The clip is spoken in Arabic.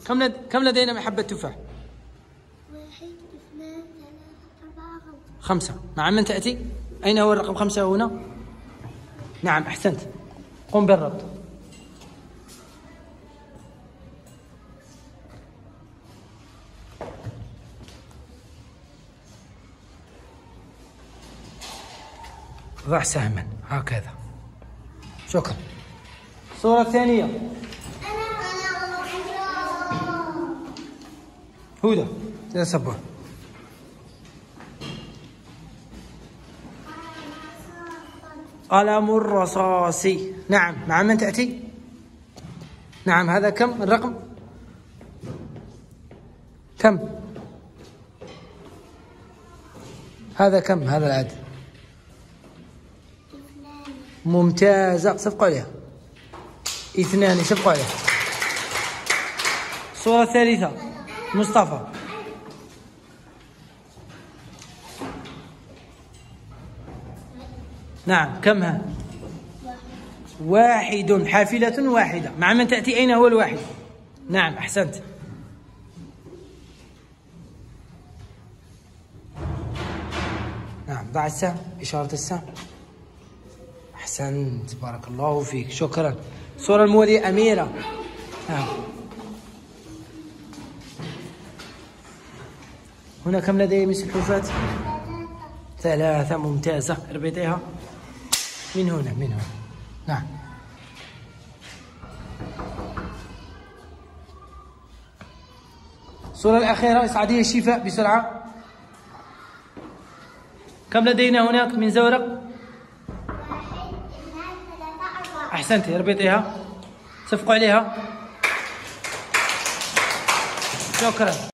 كم لدينا محبة تفاح؟ 1 2 3 4 5. مع من تأتي؟ أين هو الرقم 5 هنا؟ نعم أحسنت. قم بالربط. ضع سهما هكذا. شكرا. الصورة الثانية. هدى يا صبور. قلم الرصاصي. نعم مع من تأتي؟ نعم هذا كم الرقم؟ كم؟ هذا كم هذا العدد؟ ممتازة. صفقوا عليها. 2 صفقوا عليها. الصورة الثالثة. مصطفى. نعم كمها؟ 1. حافلة واحدة. مع من تأتي؟ أين هو الواحد؟ نعم أحسنت. نعم ضع السهم. إشارة السهم. أحسنت بارك الله فيك. شكرا. الصورة الموالية أميرة. نعم. هنا كم لدي من سلحفاة؟ 3. ممتازة. اربطيها من هنا من هنا. نعم. الصورة الأخيرة. اصعدي الشفاء بسرعة. كم لدينا هناك من زورق؟ 1 2 3 4. أحسنت. اربطيها. صفقوا عليها. شكرا.